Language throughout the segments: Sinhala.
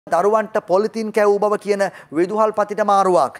දරුවන්ට පොලිතින් කැවූ බව කියන විදුහල්පතිට මාරුවක්.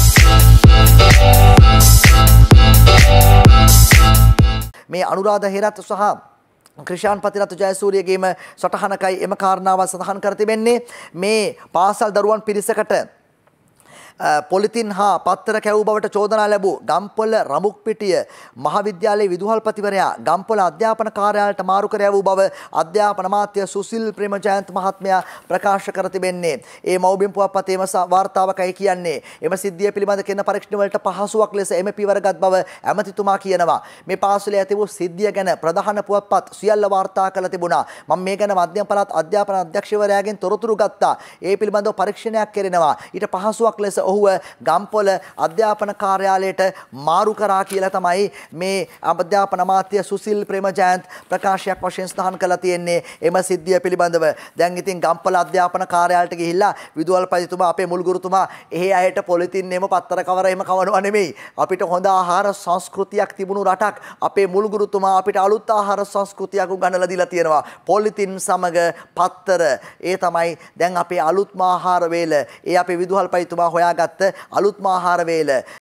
මේ අනුරාධ හේරත් සහ ක්‍රිෂාන් පතිරත් ජයසූරියගේම සටහනකයි එම කාරණාව සඳහන් කර තිබෙන්නේ. මේ පාසල් දරුවන් පිරිසකට පොලිතින් හා පත්තර කැවූ බවට චෝදනා ලැබූ ගම්පොළ රමුක්පිටිය මහාවිද්‍යාලයේ විදුහල්පතිවරයා ගම්පොළ අධ්‍යාපන කාර්යාලයට මාරු කර යවූ බව අධ්‍යාපන අමාත්‍ය සුසිල් ප්‍රේමජයන්ත මහත්මයා ප්‍රකාශ කර තිබෙන්නේ. ඒ මව්බිම් පුවත්පතේම වාර්තාවකයි කියන්නේ. එම සිද්ධිය පිළිබඳ කෙන පරීක්ෂණ වලට පහසුවක් ලෙස එම පියවරගත් බව ඇමතිතුමා කියනවා. මේ පාසලේ ඇති වූ සිද්ධිය ගැන ප්‍රධාන පුවත්පත් සියල්ල වාර්තා කළ තිබුණා. මම මේ ගැන මධ්‍යම පළාත් අධ්‍යාපන අධ්‍යක්ෂවරයාගෙන් තොරතුරු ගත්තා. ඒ පිළිබඳව පරීක්ෂණයක් කෙරෙනවා. ඊට පහසුවක් ලෙස ඔහුව ගම්පොළ අධ්‍යාපන කාර්යාලයට මාරු කරා කියලා තමයි මේ අධ්‍යාපන අමාත්‍ය සුසිල් ප්‍රේමජයන්ත ප්‍රකාශයක් වශයෙන් සඳහන් කරලා තියෙන්නේ. එම සිද්ධිය පිළිබඳව දැන් ඉතින් ගම්පොළ අධ්‍යාපන කාර්යාලයට ගිහිල්ලා විදුහල්පතිතුමා අපේ මුල් ගුරුතුමා එහි අයට පොලිතින් එම පත්තර කවර එහෙම කවනවා නෙමෙයි. අපිට හොඳ ආහාර සංස්කෘතියක් තිබුණු රටක්. අපේ මුල් ගුරුතුමා අපිට අලුත් ආහාර සංස්කෘතියක් උගන්වලා දීලා තියෙනවා. පොලිතින් සමග පත්තර ඒ තමයි දැන් අපේ අලුත්ම ආහාර වේල. ඒ අපේ විදුහල්පතිතුමා හොයාගත්ත අලුත්ම ආහාර වේල.